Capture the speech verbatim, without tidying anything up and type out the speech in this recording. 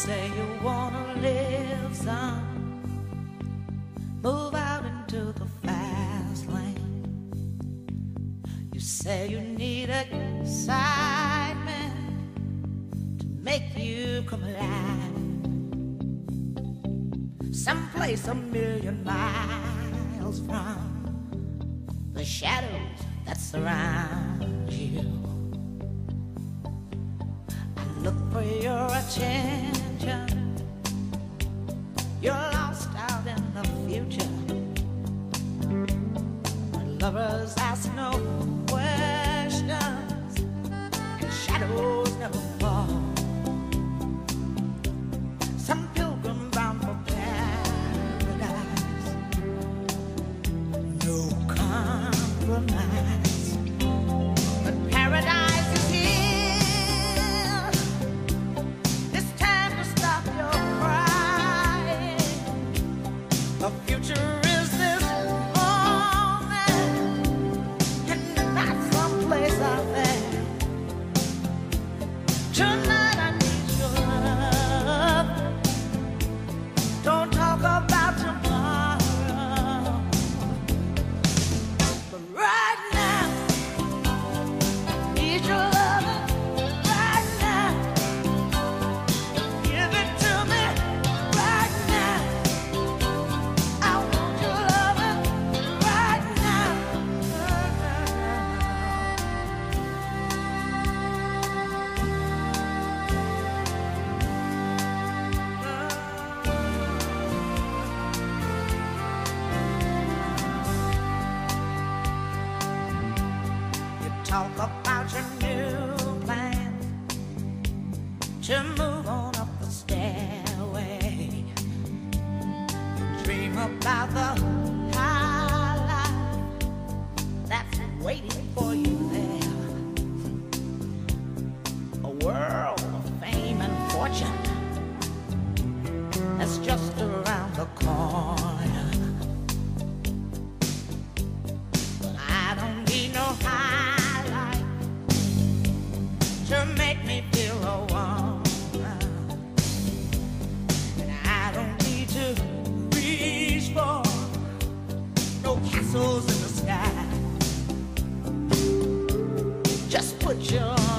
say you wanna live some, move out into the fast lane. You say you need excitement to make you come alive, someplace a million miles from the shadows that surround you. I look for your attention, you're lost out in the future. Where lovers ask no questions and shadows never fall. Some pilgrim bound for paradise, no compromise, but paradise is here. It's time to stop your crying. The future is this moment, and not someplace out there. Tonight I need your love. Don't talk about tomorrow, but right now I need your love. Right now, give it to me. Right now, I want your love. Right now. You talk about your new plan to move on up the stairway. You dream about the high life that's waiting for you there. A world of fame and fortune that's just around the corner. But I don't need no high life to make me feel a woman, and I don't need to reach for no castles in the sky. Just put your